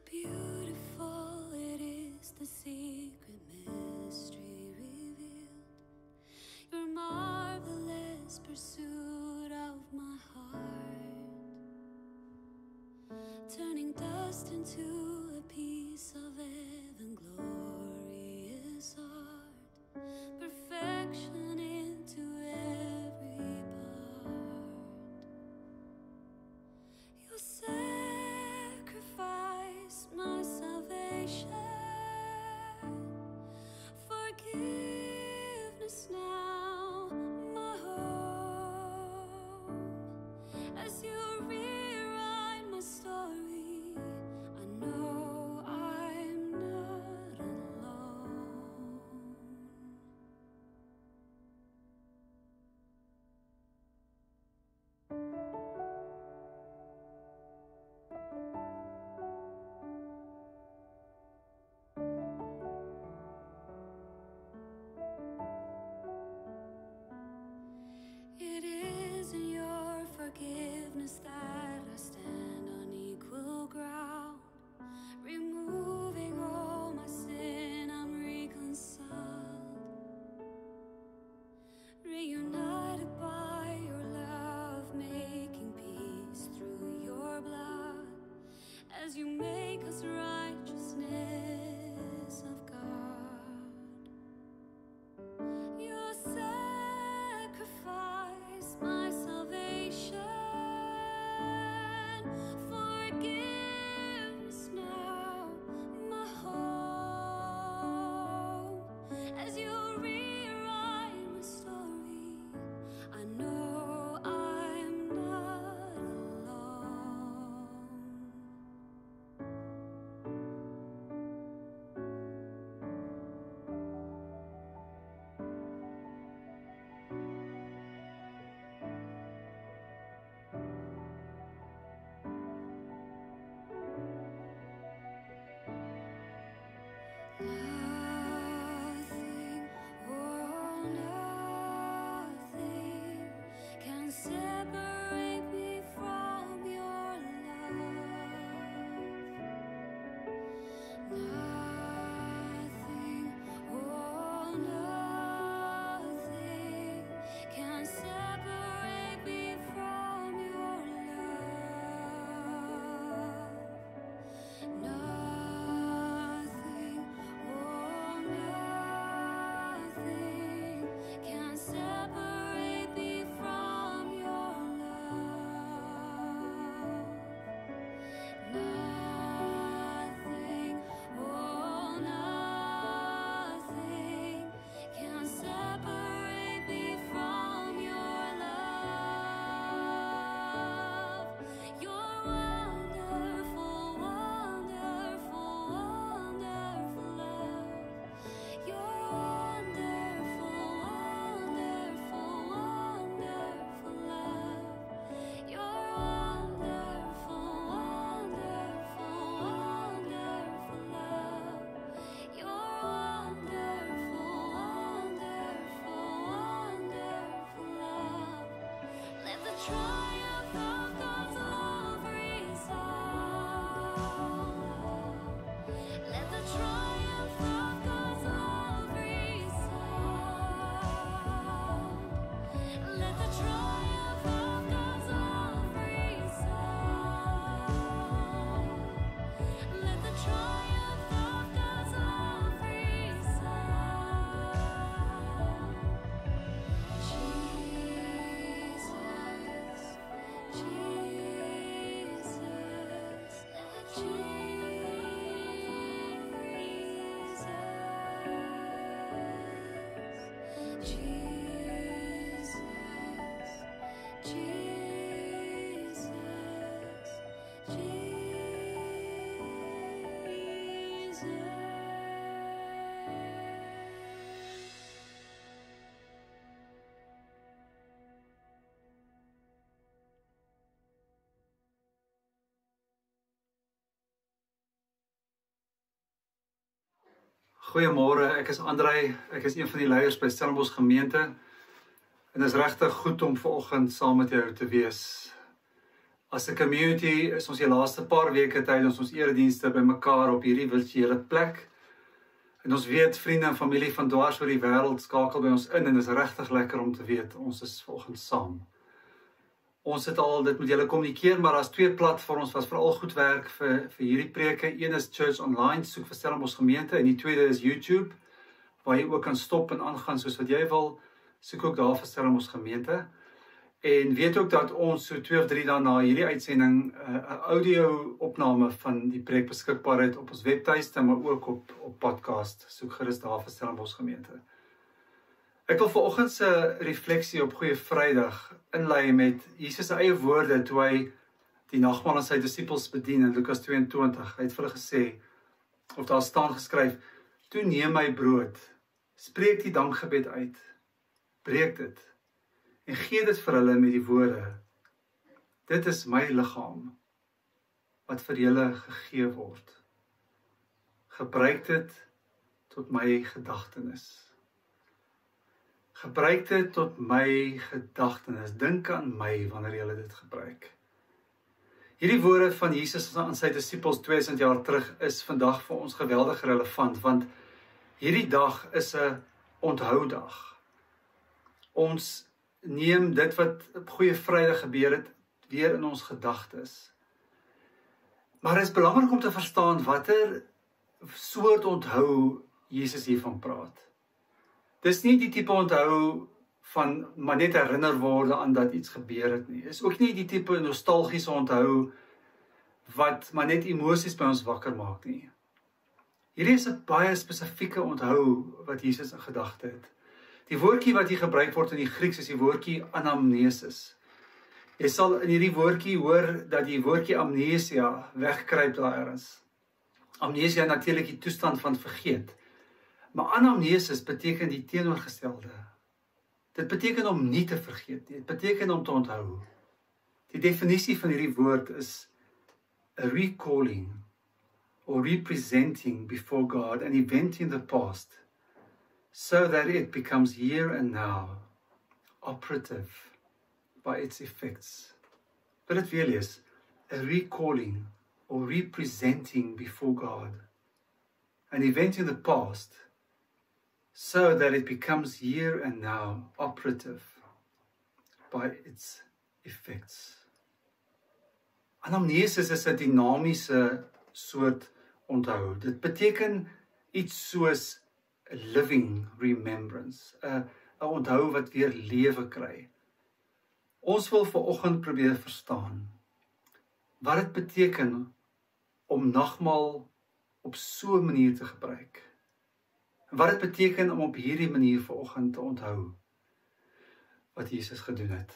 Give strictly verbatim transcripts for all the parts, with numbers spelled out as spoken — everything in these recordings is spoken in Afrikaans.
Beautiful, it is the secret mystery revealed. Your marvelous pursuit of my heart, turning dust into a piece of heaven, glorious art, perfection into every part. Your sacrifice, my salvation, forgiveness now, my home. As you rewrite my story, I know I'm not alone. It is in your forgiveness that I stand on equal ground. Removing all my sin, I'm reconciled. Reunited by your love, making peace through your blood. As you make us righteousness of God. Your sacrifice, my salvation, forgiveness now, my home. As you rewrite my story, I know I'm not alone. Nothing, oh nothing can separate me from your love. Nothing, oh nothing can separate me from your love. Nothing, oh nothing can separate me from your love. Nothing, oh nothing can separate me from your love. Your wonderful, wonderful, wonderful love. Your wonderful, wonderful, wonderful love. Your wonderful, wonderful, wonderful love. Your wonderful, wonderful, wonderful love. Let the triumph of God's love resound. Let the triumph of God's love resound. Let the triumph of God's love resound. Let the triumph of God's love resound. Jesus, Jesus, Goeiemôre, ek is Andrei, ek is een van die leiers by Stellenbosch gemeente en dit is regtig goed om vanoggend saam met jou te wees. As 'n community is ons die laaste paar weke tydens ons eredienste bymekaar op hierdie virtuele plek. En ons weet vriende en familie van dwars oor die wêreld skakel by ons in en dit is regtig lekker om te weet ons is vanoggend saam. Ons het al dit met julle kommunikeer, maar as twee platforms wat veral goed werk vir vir hierdie preke. Een is Church Online, soek vir Stellenbosch gemeente en die tweede is YouTube waar jy ook kan stop en aangaan soos wat jy wil. Soek ook daar vir Stellenbosch gemeente. En weet ook dat ons so twee of drie dae na hierdie uitsending 'n uh, audio-opname van die preek beskikbaar het op ons webtuiste, maar ook op op podcast. Soek gerus daar vir Stellenbosch gemeente. Ek wil vanoggend se refleksie op Goeie Vrydag inlei met Jesus se eie woorde toe hy die nagmaal aan sy disippels bedien in Lukas twee en twintig. Hy het vir hulle gesê, of daar staan geskryf, toe neem my brood, spreek die dankgebed uit, breek dit, en gee dit vir hulle met die woorde, dit is my liggaam, wat vir julle gegee word. Gebruik dit tot my gedagtenis. Gebruik dit tot my gedagtenis. Dink aan my wanneer julle dit gebruik. Hierdie woorde van Jesus aan sy disippels tweeduisend jaar terug is vandag vir ons geweldig relevant, want hierdie dag is 'n onthoudag. Ons neem dit wat op Goeie Vrydag gebeur het, weer in ons gedagtes. Maar dit is belangrik om te verstaan watter soort onthou Jesus hiervan praat. Dis nie die tipe onthou van maar net herinner word aan dat iets gebeur het nie. Is ook nie die tipe nostalgiese onthou wat maar net emosies by ons wakker maak nie. Hierdie is 'n baie spesifieke onthou wat Jesus in gedagte het. Die woordjie wat hier gebruik word in die Grieks is die woordjie anamnesis. Jy sal in hierdie woordjie hoor dat die woordjie amnesia wegkruip daar ergens. Amnesia natuurlik die toestand van vergeet. Maar anamnesis beteken die teenoorgestelde. Dit beteken om nie te vergeet nie. Dit beteken om te onthou. Die definisie van hierdie woord is a recalling or representing before God an event in the past, so that it becomes here and now, operative by its effects. Wil dit weer lees, a recalling or representing before God an event in the past, so that it becomes here and now, operative by its effects. Anamnesis is 'n dinamiese soort onthou. Dit beteken iets soos a living remembrance, 'n 'n onthou wat weer lewe kry. Ons wil vanoggend probeer verstaan wat dit beteken om nagmaal op so 'n manier te gebruik. En wat dit beteken om op hierdie manier vanoggend te onthou wat Jesus gedoen het.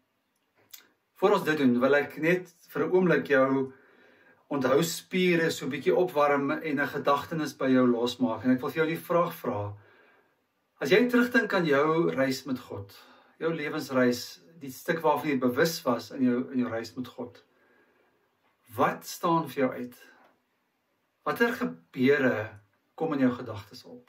Voor ons dit doen, wil ek net vir 'n oomblik jou onthouspiere so 'n bietjie opwarm en 'n gedagtenis by jou losmaak. En ek wil vir jou die vraag vra, as jy terugdink aan jou reis met God, jou lewensreis, die stuk waarvan jy bewus was in jou, in jou reis met God, wat staan vir jou uit? Watter gebeure kom in jou gedagtes op?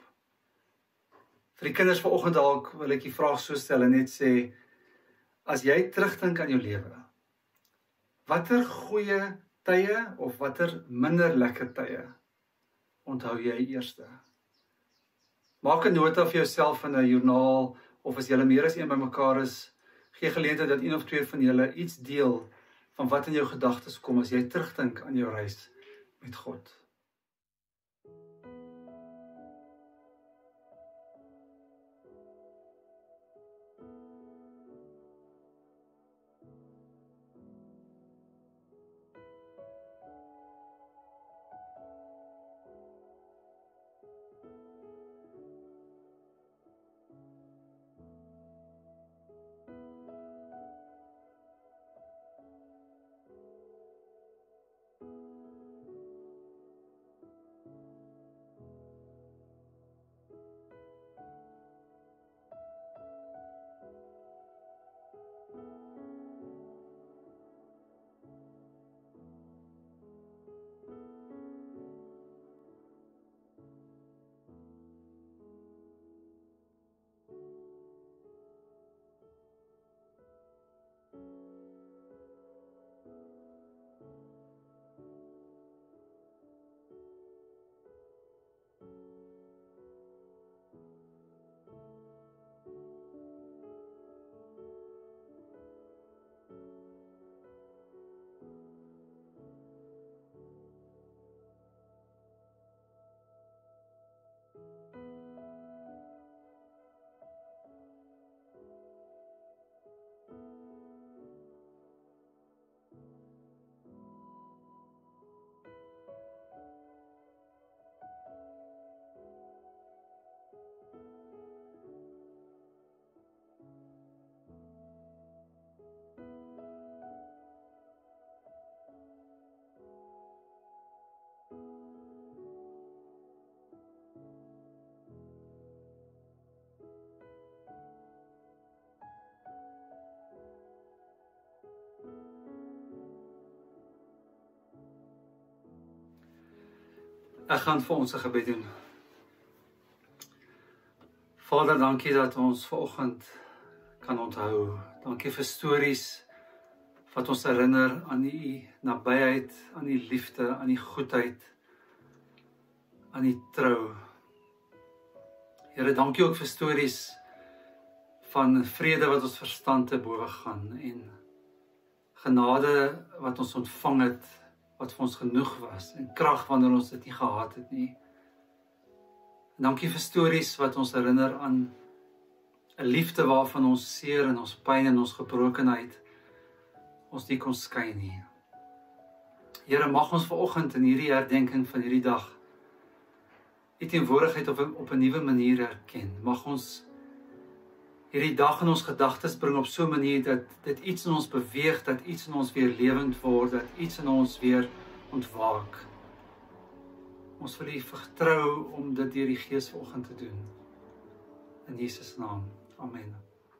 Vir die kinders vanoggend dalk wil ek die vraag so stel en net sê, as jy terugdink aan jou lewe, watter goeie tye of watter minder lekker tye onthou jy eerste? Maak 'n nota vir jouself in 'n joernaal, of as julle meer as een bymekaar is, gee geleentheid dat een of twee van julle iets deel van wat in jou gedagtes kom as jy terugdink aan jou reis met God. Ek gaan vir ons 'n gebed doen. Vader, dankie dat ons vanoggend kan onthou. Dankie vir stories wat ons herinner aan die nabyheid, aan die liefde, aan die goedheid, aan die trou. Here, dankie ook vir stories van vrede wat ons verstand te bowe gaan en genade wat ons ontvang het, wat vir ons genoeg was en krag wanneer ons dit nie gehad het nie. Dankie vir stories wat ons herinner aan 'n liefde waarvan ons seer en ons pyn en ons gebrokenheid ons nie kon skei nie. Here, mag ons vanoggend in hierdie herdenking van hierdie dag U teenwoordigheid op 'n op 'n nuwe manier erken. Mag ons hierdie dag in ons gedagtes bring op so 'n manier dat dit iets in ons beweeg, dat iets in ons weer lewend word, dat iets in ons weer ontwaak. Ons wil U vertrou om dit deur die Gees vanoggend te doen. In Jesus naam. Amen.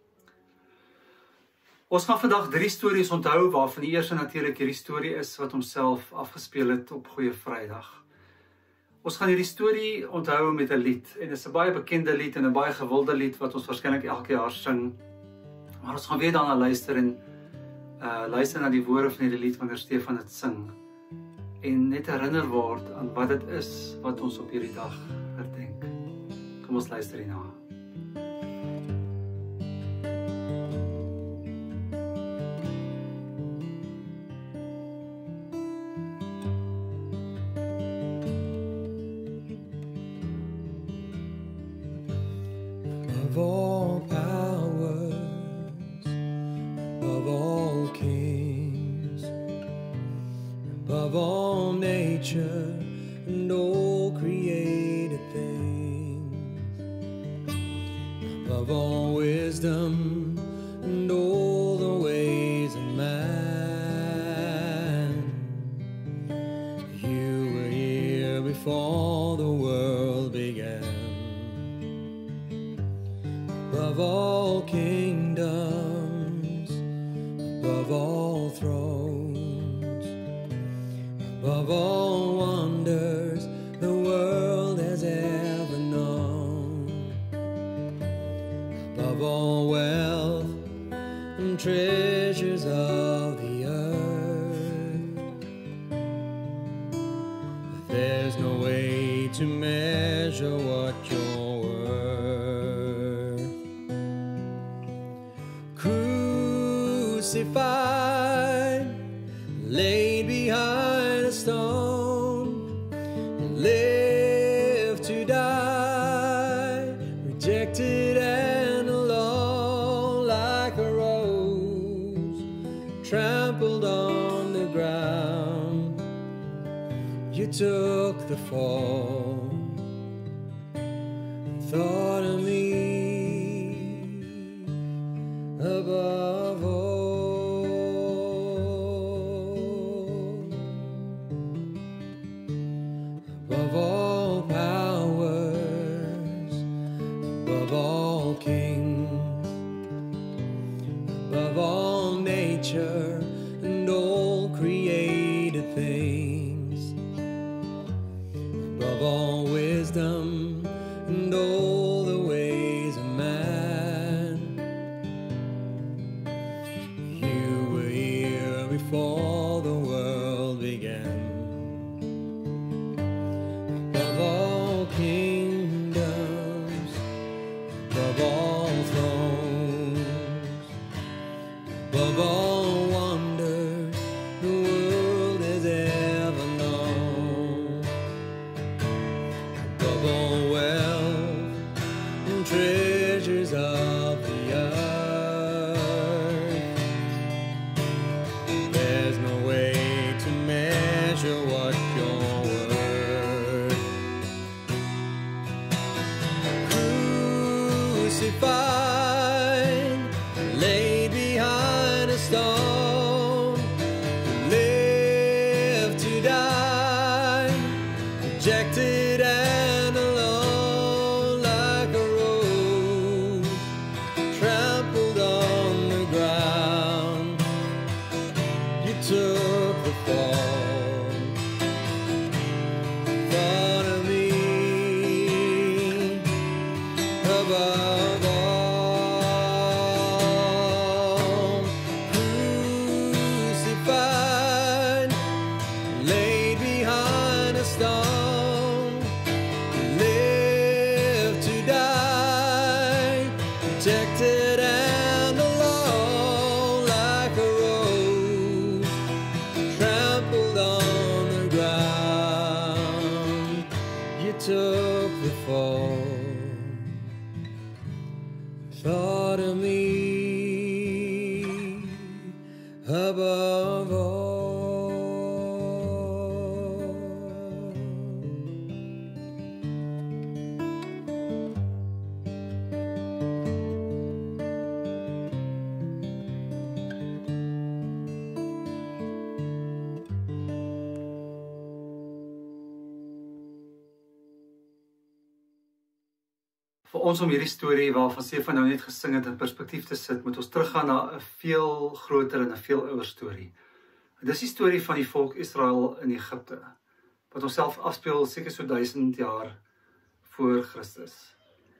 Ons gaan vandag drie stories onthou, waarvan die eerste natuurlik hierdie storie is wat homself afgespeel het op Goeie Vrydag. Ons gaan hierdie storie onthou met 'n lied, en dit is 'n baie bekende lied en 'n baie gewilde lied wat ons waarskynlik elke jaar sing. Maar ons gaan weer daarna luister en uh, luister na die woorde van hierdie lied wanneer Stefan dit sing. En net herinner word aan wat dit is wat ons op hierdie dag herdenk. Kom ons luister hierna. Of all powers, of all kings, above all nature and all created things, above all wisdom and all the ways of man, you were here before the world began. Above all kingdoms, above all thrones, above all wonders the world has ever known, above all wealth and treasures of the earth, there's no way to measure what you're worth. Crucified, laid behind a stone, and lived to die, rejected and alone, like a rose trampled on the ground. You took the fall, thought of me above all. Above all powers, above all kings, above all nature and all created things, above all wisdom and all the ways of man, you were here before the world began. Above all kingdoms, above all thrones, above all wonders the world has ever known, above all wealth and treasures of the earth, there's no way to measure what you're worth. Crucified, laid behind a stone, lived to die, rejected and alone, like a rose trampled on the ground. You took the fall, thought of took the fall, thought of me above all. Vir ons om hierdie storie waarvan Stefan nou net gesing het in perspektief te sit, moet ons teruggaan na 'n veel groter en 'n veel ouer storie. En dis die storie van die volk Israel in Egipte, wat onsself afspeel seker so duisend jaar voor Christus.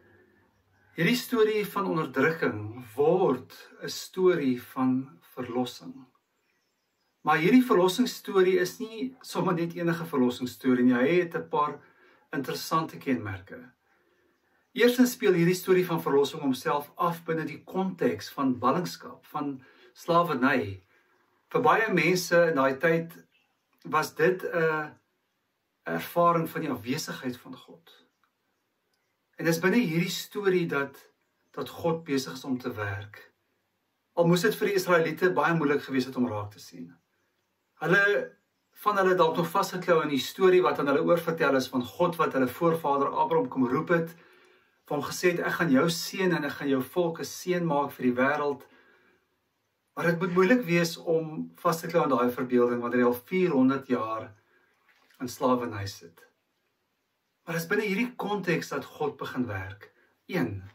Hierdie storie van onderdrukking word 'n storie van verlossing. Maar hierdie verlossingsstorie is nie sommer net enige verlossingsstorie nie, hy het 'n paar interessante kenmerke. Eerstens speel hierdie storie van verlossing homself af binne die konteks van ballingskap, van slawerny. Vir baie mense in daai tyd was dit 'n ervaring van die afwesigheid van God. En dis binne hierdie storie dat dat God besig is om te werk. Al moes dit vir die Israeliete baie moeilik gewees het om raak te sien. Hulle van hulle dalk nog vasgeklou in die storie wat aan hulle oorvertel is van God wat hulle voorvader Abraham kom roep het, vir hom gesê het, ek gaan jou seën en ek gaan jou volk 'n seën maak vir die wêreld. Maar dit moet moeilik wees om vas te klou aan daai verbeelding wanneer jy al vierhonderd jaar in slawerny sit. Maar dis binne hierdie konteks dat God begin werk. een.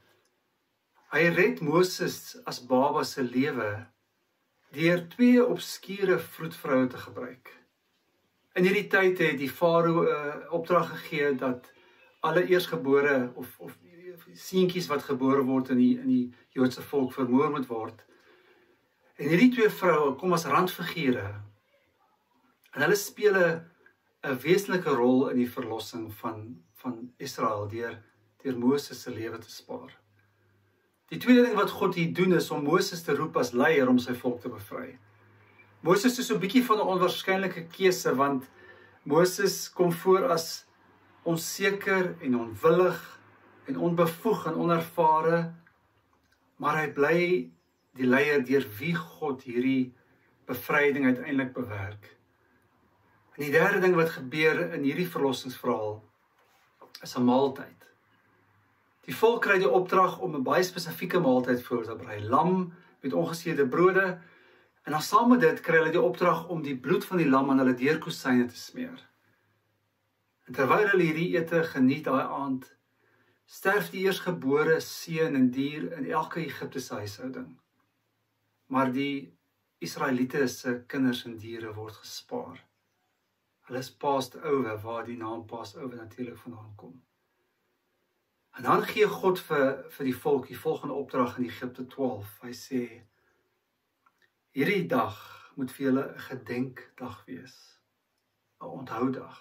Hy red Moses as baba se lewe deur twee obskure vroedvroue te gebruik. In hierdie tyd het die farao 'n uh, opdrag gegee dat alle eersgebore of of seentjies wat gebore word in die in die Joodse volk vermoor moet word. En hierdie twee vroue kom as randfigure. En hulle speel 'n 'n wesenlike rol in die verlossing van van Israel deur deur Moses se lewe te spaar. Die tweede ding wat God hier doen is om Moses te roep as leier om sy volk te bevry. Moses is so 'n bietjie van 'n onwaarskynlike keuse want Moses kom voor as onseker en onwillig en onbevoeg en onervare, maar hy bly die leier deur wie God hierdie bevryding uiteindelik bewerk. En die derde ding wat gebeur in hierdie verlossingsverhaal is 'n maaltyd. Die volk kry die opdrag om 'n baie spesifieke maaltyd voor te berei, lam met ongeseëde brode, en dan saam met dit kry hulle die opdrag om die bloed van die lam aan hulle deurkusyne te smeer. En terwyl hulle hierdie ete geniet daai aand, sterf die eersgebore seun en dier in elke Egiptiese huishouding. Maar die Israeliete se kinders en diere word gespaar. Hulle is Passover, waar die naam Passover natuurlik vandaan kom. En dan gee God vir, vir die volk die volgende opdrag in Egipte twaalf. Hy sê, hierdie dag moet vir julle 'n gedenkdag wees, 'n onthoudag.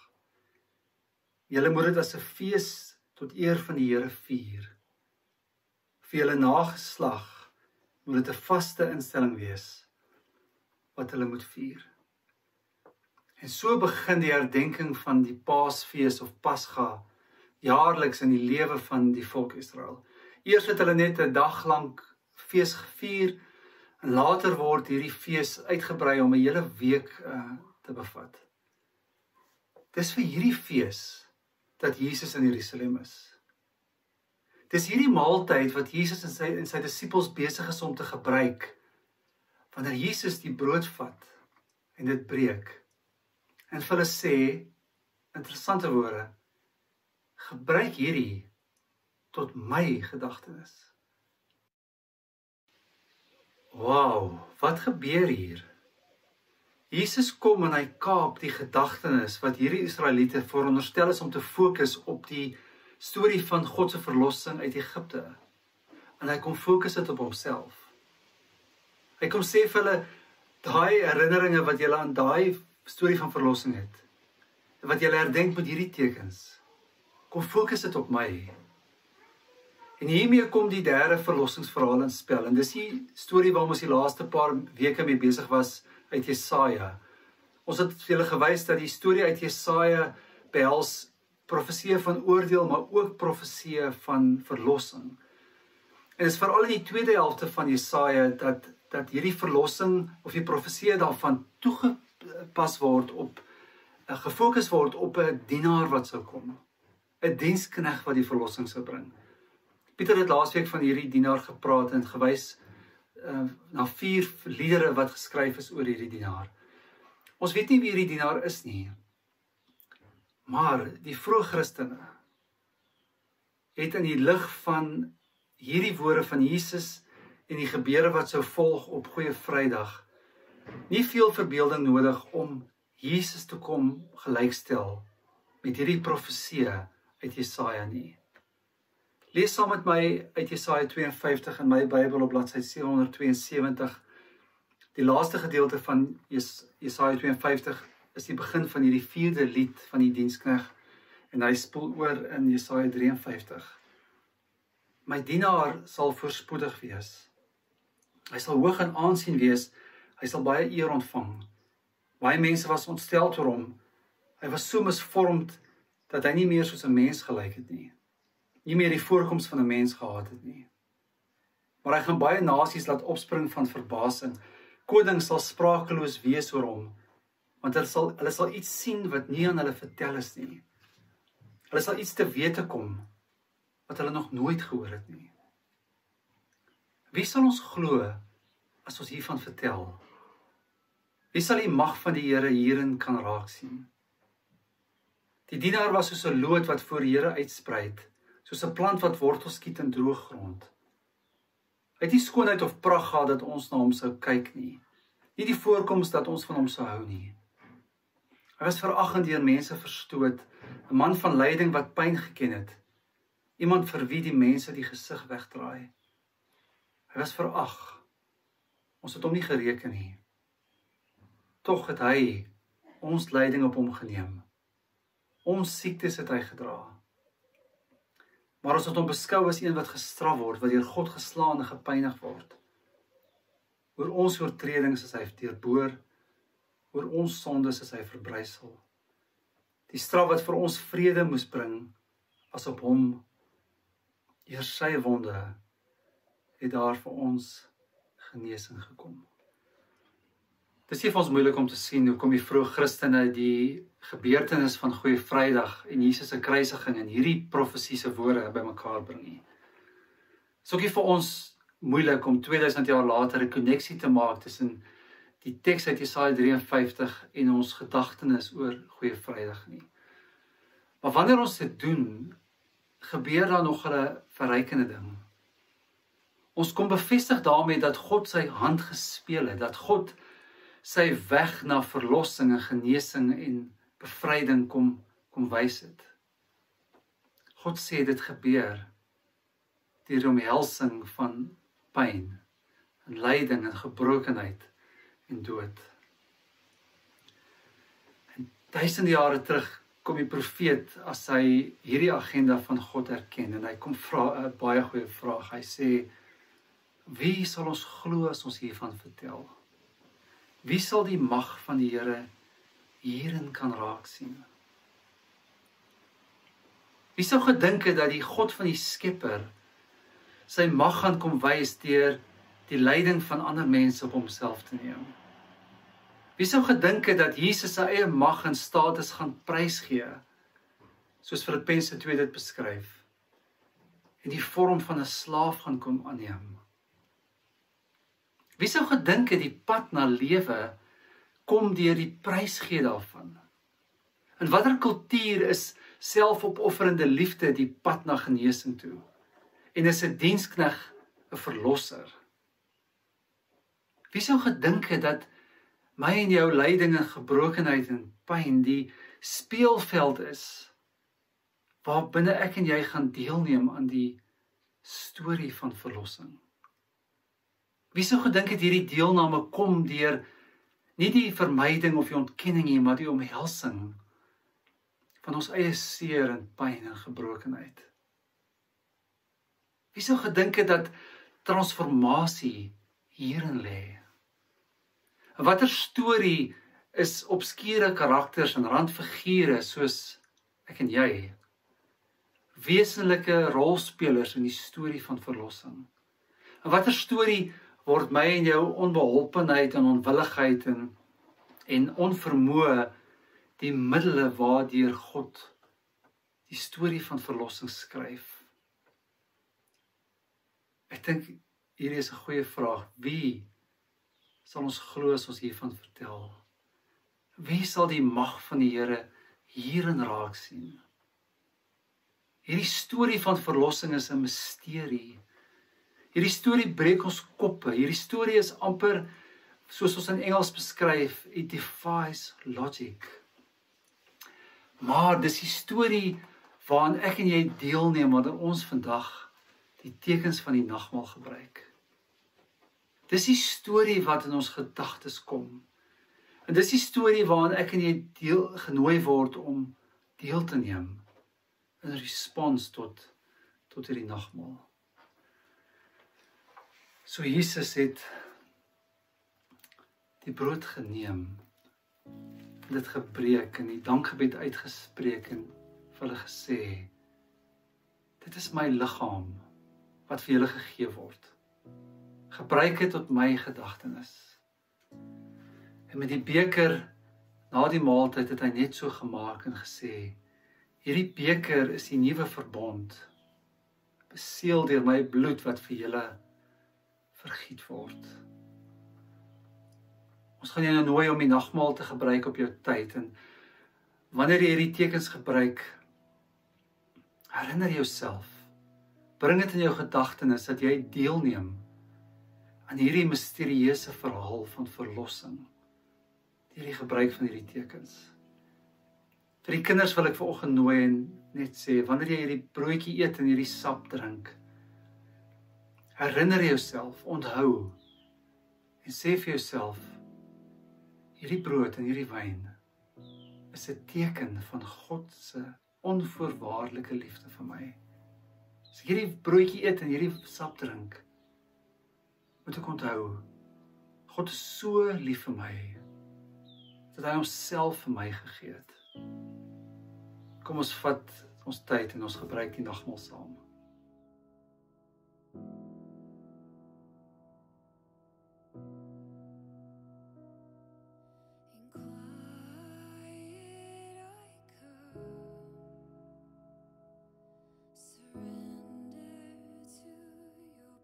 Julle moet dit as 'n fees tot eer van die Here vier. Vir julle nageslag moet dit 'n vaste instelling wees wat hulle moet vier. En so begin die herdenking van die Paasfees of Pasga jaarliks in die lewe van die volk Israel. Eers het hulle net 'n dag lank fees gevier en later word hierdie fees uitgebrei om 'n hele week uh, te bevat. Dis vir hierdie fees dat Jesus in Jerusalem is. Dis hierdie maaltyd wat Jesus en sy, en sy disippels besig is om te gebruik, wanneer Jesus die brood vat en dit breek, en vir hulle sê, interessante woorde, gebruik hierdie tot my gedagtenis. Wow, wat gebeur hier? Jesus kom en hy kaap die gedagtenis wat hierdie Israeliete veronderstel is om te fokus op die storie van God se verlossing uit Egipte. En hy kom fokus dit op homself. Hy kom sê vir hulle, daai herinneringe wat julle aan daai storie van verlossing het, wat julle herdenk met hierdie tekens, kom fokus dit op my. En hiermee kom die derde verlossingsverhaal in spel. En dis die storie waarom ons die laaste paar weke mee besig was uit Jesaja. Ons het vir julle gewys dat die storie uit Jesaja behels profeseë van oordeel, maar ook profeseë van verlossing. En dit is veral in die tweede helfte van Jesaja dat, dat hierdie verlossing of die profeseë daarvan toegepas word op, gefokus word op 'n dienaar wat sou kom. 'n Diensknegt wat die verlossing sou bring. Pieter het laasweek van hierdie dienaar gepraat en gewys uh, na vier liedere wat geskryf is oor hierdie dienaar. Ons weet nie wie hierdie dienaar is nie. Maar die vroeë Christene het in die lig van hierdie woorde van Jesus en die gebeure wat sou volg op Goeie Vrydag nie veel verbeelding nodig om Jesus te kom gelykstel met hierdie profeseë uit Jesaja nie. Lees saam met my uit Jesaja twee en vyftig in my Bybel op bladsy sewe honderd twee en sewentig. Die laaste gedeelte van Jes Jesaja twee en vyftig is die begin van hierdie vierde lied van die diensknegt en hy spoel oor in Jesaja drie en vyftig. My dienaar sal voorspoedig wees. Hy sal hoog in aansien wees, hy sal baie eer ontvang. Baie mense was ontstel oor hom. Hy was so misvormd dat hy nie meer soos 'n mens gelyk het nie. Nie meer die voorkoms van 'n mens gehad het nie. Maar hy gaan baie nasies laat opspring van verbasing. Konings sal sprakeloos wees oor hom, want hulle sal, hulle sal iets sien wat nie aan hulle vertel is nie. Hulle sal iets te wete kom wat hulle nog nooit gehoor het nie. Wie sal ons glo as ons hiervan vertel? Wie sal die mag van die Here hierin kan raak sien? Die dienaar was soos 'n loot wat voor die Here uitspruit, soos 'n plant wat wortels skiet in droë grond. Hy het nie skoonheid of pragt gehad dat ons na hom sou kyk nie, nie die voorkoms dat ons van hom sou hou nie. Hy was veragtend deur mense verstoot, 'n man van lyding wat pyn geken het, iemand vir wie die mense die gesig wegdraai. Hy was verag, ons het hom nie gereken nie. Tog het hy ons lyding op hom geneem. Ons siektes het hy gedra. Maar ons het hom beskou as een wat gestraf word, wat deur God geslaan en gepynig word. Oor ons oortredings is hy deurboor, oor ons sondes is hy verbrysel. Die straf wat vir ons vrede moes bring, as op hom, deur sy wonde, het daar vir ons genesing gekom. Dit is nie vir ons moeilik om te sien hoekom die vroeë Christene die gebeurtenis van Goeie Vrydag en Jesus se kruisiging en hierdie profesiese woorde bymekaar bring nie. Dit is ook nie vir ons moeilik om tweeduisend jaar later 'n koneksie te maak tussen die teks uit Jesaja drie en vyftig en ons gedagtenis oor Goeie Vrydag nie. Maar wanneer ons dit doen, gebeur daar nog 'n verrykende ding. Ons kom bevestig daarmee dat God sy hand gespeel het, dat God sy weg na verlossing en genesing en bevryding kom, kom wys het. God sê dit gebeur deur die omhelsing van pyn, en lyding en gebrokenheid en dood. En duisende jare terug kom die profeet as hy hierdie agenda van God erken en hy kom vra 'n baie goeie vraag. Hy sê, wie sal ons glo as ons hiervan vertel? Wie sal die mag van die Here hierin kan raak sien? Wie sou gedink het dat die God van die Skepper sy mag gaan kom wys deur die lyding van ander mense op homself te neem? Wie sou gedink het dat Jesus sy eie mag en status gaan prysgee, soos Filippense twee dit beskryf, en die vorm van 'n slaaf gaan kom aanneem? Wie sou gedink het die pad na lewe kom deur die prysgee daarvan? In watter kultuur is selfopofferende liefde die pad na genesing toe? En is 'n diensknegt 'n verlosser? Wie sou gedink het dat my en jou lyding en gebrokenheid en pyn die speelveld is, waar binne ek en jy gaan deelneem aan die storie van verlossing? Wie sou gedink het hierdie deelname kom deur nie die vermyding of die ontkenning nie, maar die omhelsing van ons eie seer en pyn en gebrokenheid? Wie sou gedink het dat transformasie hierin lê? En watter storie is obskure karakters en randfigure soos ek en jy, wesenlike rolspelers in die storie van verlossing. En watter storie word my en jou onbeholpenheid en onwilligheid en, en onvermoë die middele waardeur God die storie van verlossing skryf? Ek dink hierdie is 'n goeie vraag. Wie sal ons glo as ons hiervan vertel? Wie sal die mag van die Here hierin raak sien? Hierdie storie van verlossing is 'n misterie. Hierdie storie breek ons koppe. Hierdie storie is amper, soos ons in Engels beskryf, it defies logic. Maar dis die storie waaraan ek en jy deelneem, wanneer ons vandag die tekens van die nagmaal gebruik. Dis die storie wat in ons gedagtes kom. En dis die storie waaraan ek en jy deel, genooi word om deel te neem in respons tot, tot hierdie nagmaal. So Jesus het die brood geneem, dit gebreek en die dankgebed uitgespreek en vir hulle gesê, dit is my liggaam wat vir julle gegee word. Gebruik dit tot my gedagtenis. En met die beker na die maaltyd het hy net so gemaak en gesê, hierdie beker is die nuwe verbond, beseël deur my bloed wat vir julle vergiet word. Ons gaan jou nooi om die nagmaal te gebruik op jou tyd, en wanneer jy hierdie tekens gebruik, herinner jouself, bring dit in jou gedagtenis dat jy deelneem aan hierdie misterieuse verhaal van verlossing, deur die gebruik van hierdie tekens. Vir die kinders wil ek vanoggend nooi en net sê, wanneer jy hierdie broodjie eet en hierdie sap drink, herinner jouself, onthou, en sê vir jouself, hierdie brood en hierdie wyn is 'n teken van God se onvoorwaardelike liefde vir my. As ek hierdie broodjie eet en hierdie sap drink, moet ek onthou, God is so lief vir my, dat hy homself vir my gegee het. Kom ons vat ons tyd en ons gebruik die nagmaal saam. In quiet I come, surrender to your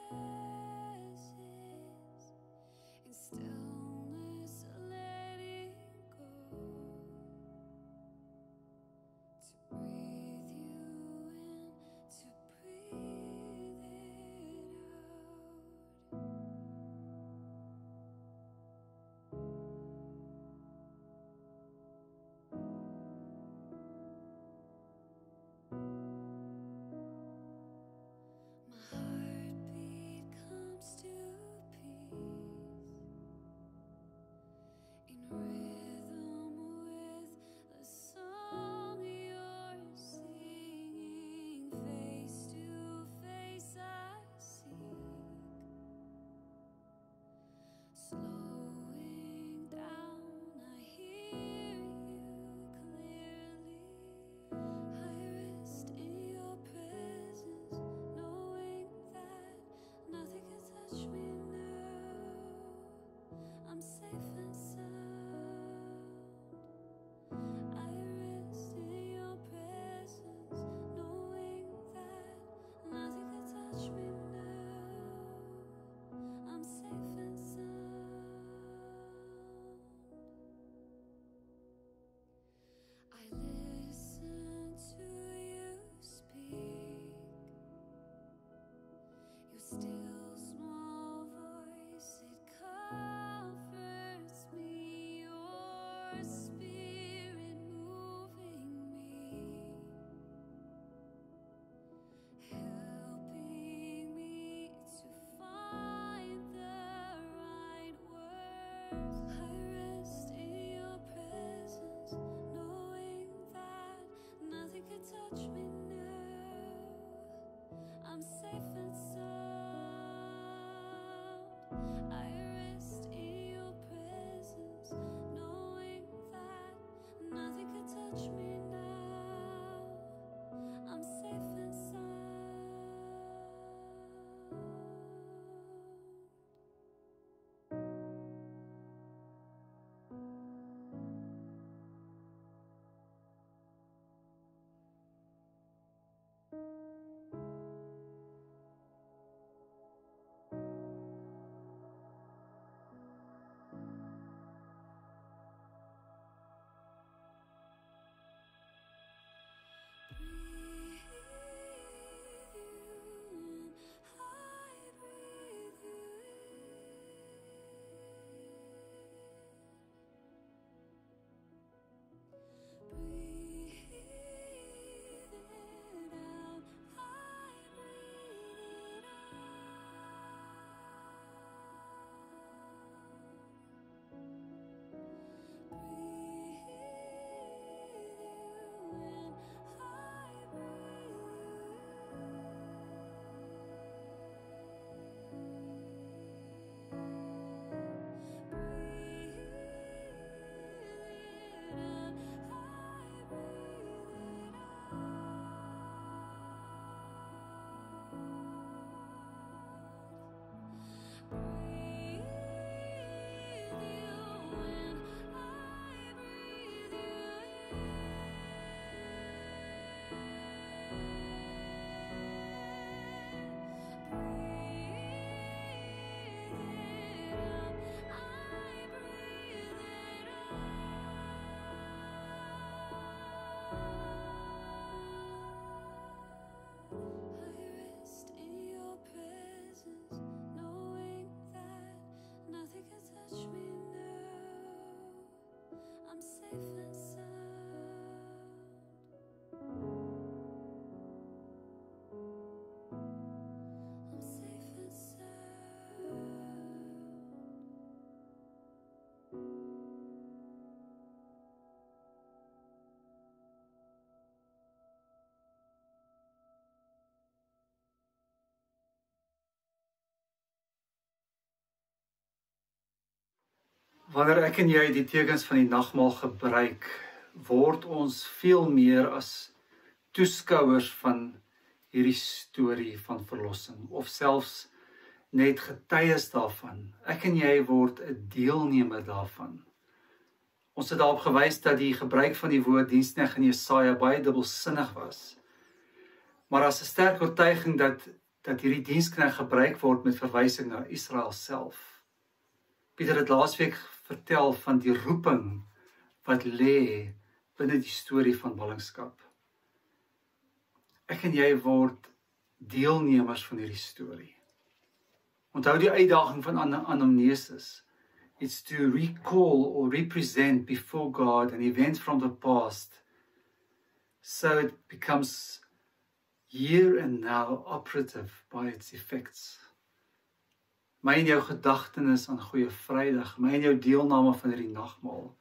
presence, in stillness letting go, to breathe you in, to Wanneer ek en jy die tekens van die nagmaal gebruik, word ons veel meer as toeskouers van hierdie storie van verlossing, of selfs net getuies daarvan. Ek en jy word 'n deelnemer daarvan. Ons het daarop gewys dat die gebruik van die woord diensknegt in Jesaja baie dubbelsinnig was. Maar as 'n sterk oortuiging dat, dat hierdie diensknegt gebruik word met verwysing na Israel self. Pieter het laasweek vertel van die roeping wat lê binne die storie van ballingskap. Ek en jy word deelnemers van hierdie storie. Onthou die uitdaging van anamnesis. It's to recall or represent before God an event from the past, so it becomes here and now operative by its effects. My en jou gedagtenis aan Goeie Vrydag, my en jou deelname van hierdie nagmaal,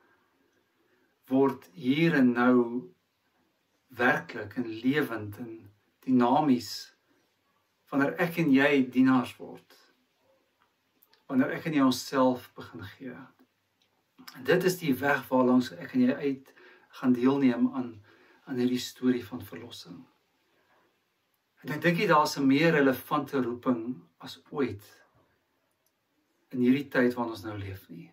word hier en nou werklik en lewend en dinamies, wanneer ek en jy dienaars word. Wanneer ek en jy onsself begin gee. En dit is die weg waarlangs ek en jy uit gaan deelneem aan, aan hierdie storie van verlossing. En ek dink daar is 'n meer relevante roeping as ooit in hierdie tyd waarin ons nou leef nie.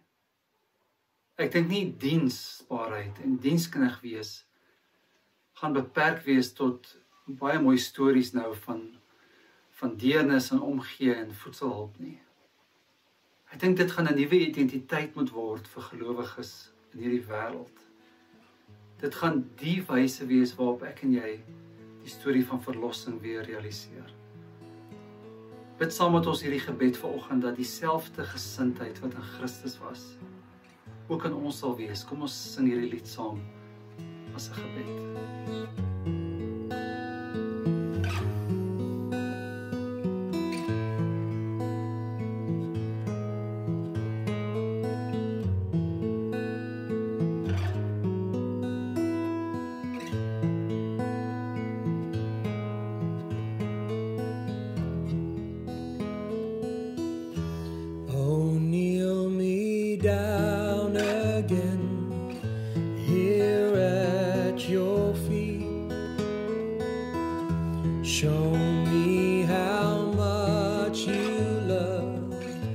Ek dink nie diensbaarheid en diensknegt wees gaan beperk wees tot baie mooi stories nou van, van deernis en omgee en voedselhulp nie. Ek dink dit gaan 'n nuwe identiteit moet word vir gelowiges in hierdie wêreld. Dit gaan die wyse wees waarop ek en jy die storie van verlossing weer realiseer. Bid saam met ons hierdie gebed vanoggend dat dieselfde gesindheid wat in Christus was, ook in ons sal wees. Kom ons sing hierdie lied saam as 'n gebed. Down again here at your feet. Show me how much you love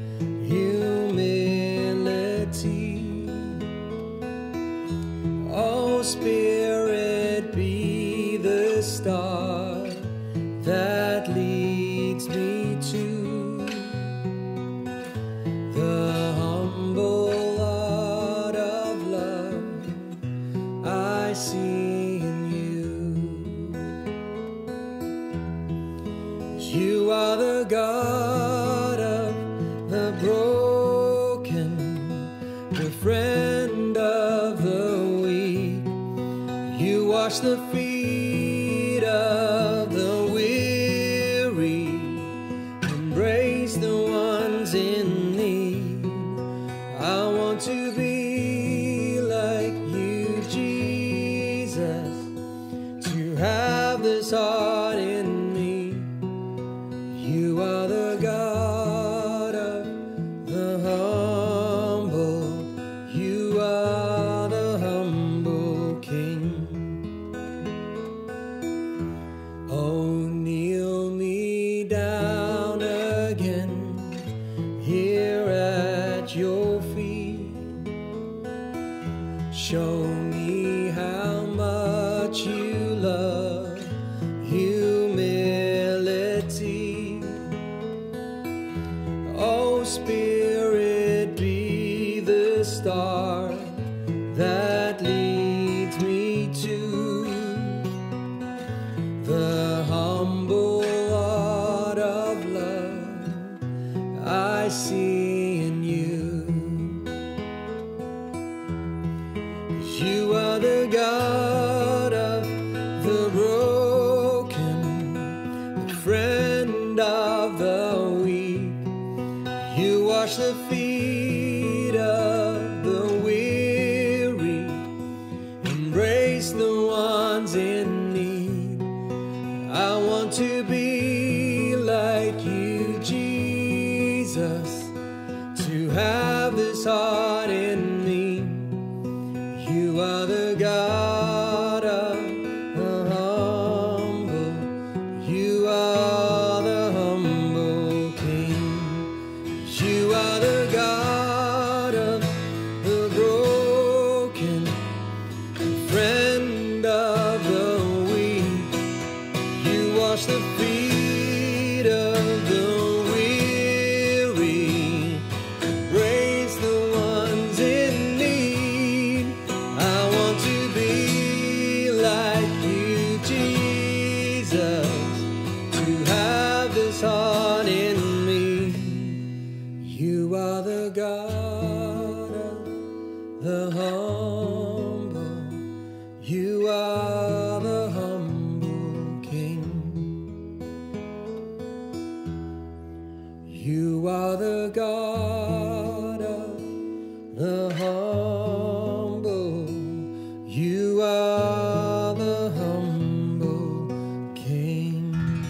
humility. Oh, Spirit, be the star that leads me to the humble art of love I see in you. You are the God of the broken, the friend of the weak. You wash the feet of the weary, embrace the ones in need. I want to be like you, Jesus, to have this heart in me. You are the God of the humble. You are the humble King. Oh, kneel me down again here at your feet. Show me how much you love humility. Oh, Spirit, be the star that leads me to the humble art of love I see in you. You are the God of the broken, the friend of the weak. You wash the feet of the weary, embrace the ones in need. I want to be like you, Jesus, to have this heart in wash the feet of the weary, raise the ones in need. I want to be like you, Jesus, to have this heart in me. You are the God of the humble. You are the humble King. You are the God of the humble. You are the humble King.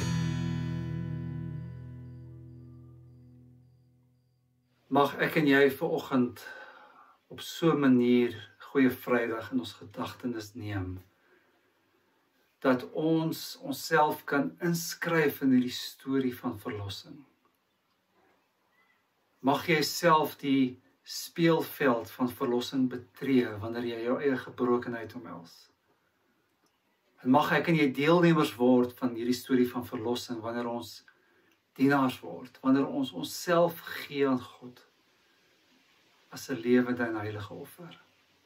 Mag ek en jy vanoggend op so 'n manier Goeie Vrydag in ons gedagtenis neem, dat ons onsself kan inskryf in hierdie storie van verlossing. Mag jy self die speelveld van verlossing betree wanneer jy jou eie gebrokenheid omhels. En mag ek en jy deelnemers word van hierdie storie van verlossing wanneer ons dienaars word, wanneer ons onsself gee aan God as 'n lewende en heilige offer.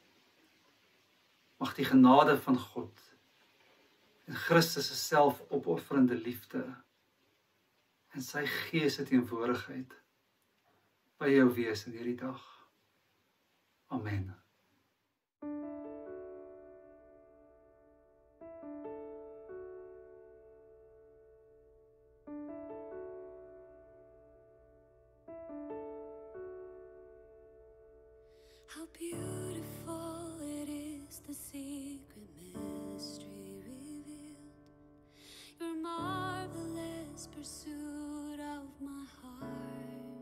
Mag die genade van God en Christus se selfopofferende liefde en sy Gees se teenwoordigheid by jou wees in hierdie dag. Amen. How beautiful it is, the secret mystery revealed, your marvelous pursuit of my heart,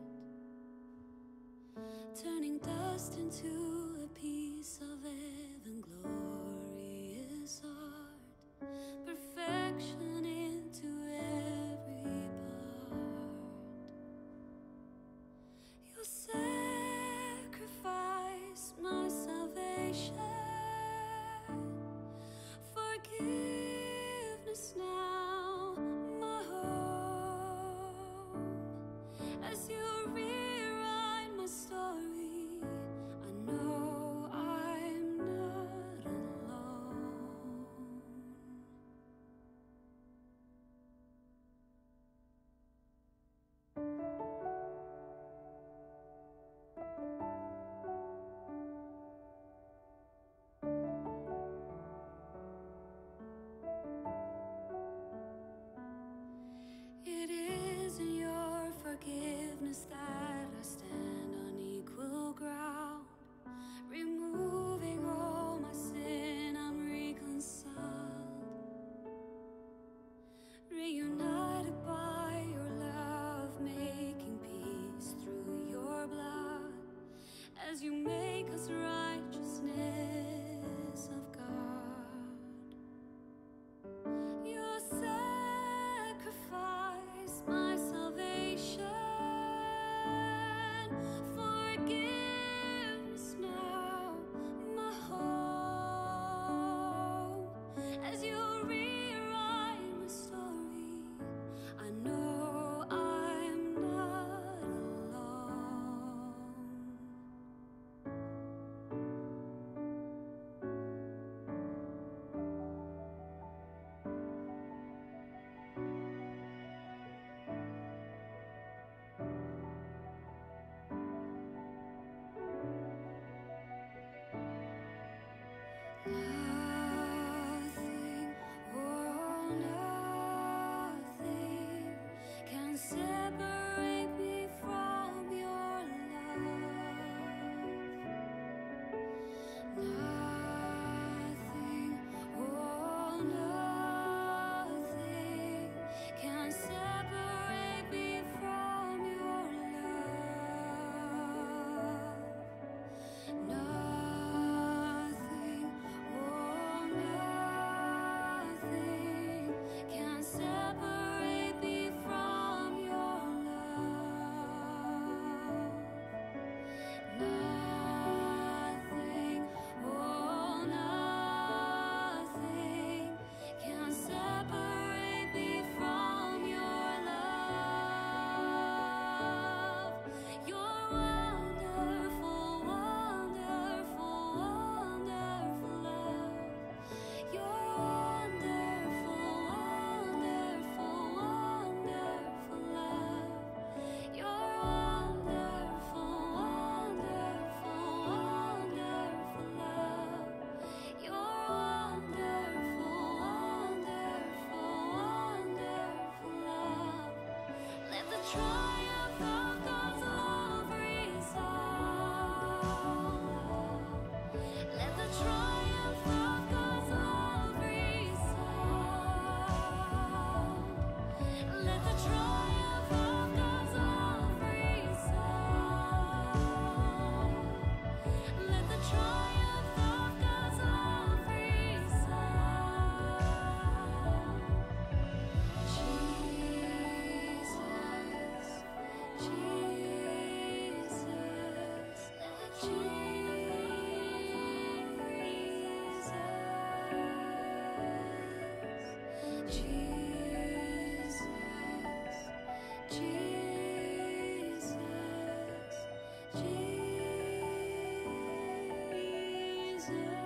turning dust into a piece of heaven, glorious art, perfection into every part. Your sacrifice, my salvation, forgiveness now, my home. As you rewrite my story, I know I'm not alone. Let the triumph of God's love resound. Let the triumph of God's love resound. Jesus, Jesus, Jesus, Jesus, Jesus.